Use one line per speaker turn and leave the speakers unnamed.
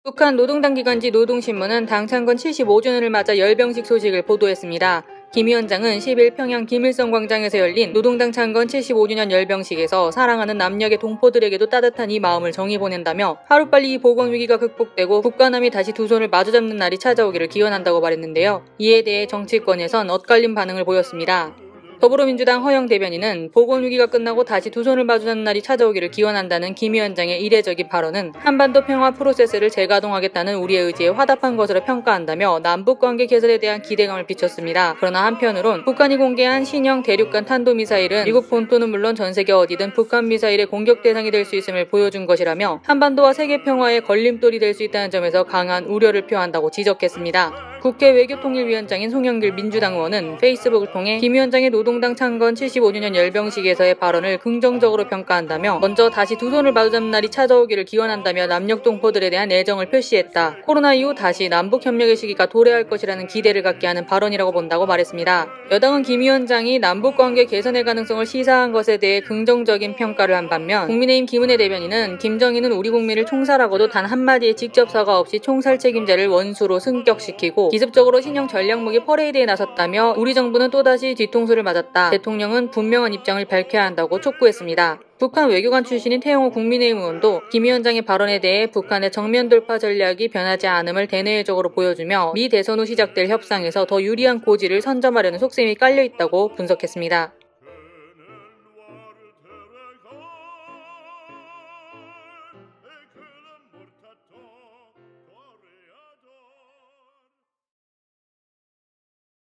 북한 노동당 기관지 노동신문은 당 창건 75주년을 맞아 열병식 소식을 보도했습니다. 김 위원장은 10일 평양 김일성 광장에서 열린 노동당 창건 75주년 열병식에서 사랑하는 남녘의 동포들에게도 따뜻한 이 마음을 정의 보낸다며 하루빨리 이 보건위기가 극복되고 북과 남이 다시 두 손을 마주잡는 날이 찾아오기를 기원한다고 말했는데요. 이에 대해 정치권에선 엇갈린 반응을 보였습니다. 더불어민주당 허영 대변인은 보건위기가 끝나고 다시 두 손을 마주잡는 날이 찾아오기를 기원한다는 김 위원장의 이례적인 발언은 한반도 평화 프로세스를 재가동하겠다는 우리의 의지에 화답한 것으로 평가한다며 남북관계 개선에 대한 기대감을 비췄습니다. 그러나 한편으론 북한이 공개한 신형 대륙간 탄도미사일은 미국 본토는 물론 전세계 어디든 북한 미사일의 공격 대상이 될 수 있음을 보여준 것이라며 한반도와 세계 평화에 걸림돌이 될 수 있다는 점에서 강한 우려를 표한다고 지적했습니다. 국회 외교통일위원장인 송영길 민주당 의원은 페이스북을 통해 김 위원장의 노동당 창건 75주년 열병식에서의 발언을 긍정적으로 평가한다며 먼저 다시 두 손을 마주잡는 날이 찾아오기를 기원한다며 남녘 동포들에 대한 애정을 표시했다. 코로나 이후 다시 남북협력의 시기가 도래할 것이라는 기대를 갖게 하는 발언이라고 본다고 말했습니다. 여당은 김 위원장이 남북관계 개선의 가능성을 시사한 것에 대해 긍정적인 평가를 한 반면 국민의힘 김은혜 대변인은 김정인은 우리 국민을 총살하고도 단 한마디의 직접 사과 없이 총살 책임자를 원수로 승격시키고 기습적으로 신형 전략무기 퍼레이드에 나섰다며 우리 정부는 또다시 뒤통수를 맞았다. 대통령은 분명한 입장을 밝혀야 한다고 촉구했습니다. 북한 외교관 출신인 태영호 국민의힘 의원도 김 위원장의 발언에 대해 북한의 정면 돌파 전략이 변하지 않음을 대내적으로 보여주며 미 대선 후 시작될 협상에서 더 유리한 고지를 선점하려는 속셈이 깔려있다고 분석했습니다.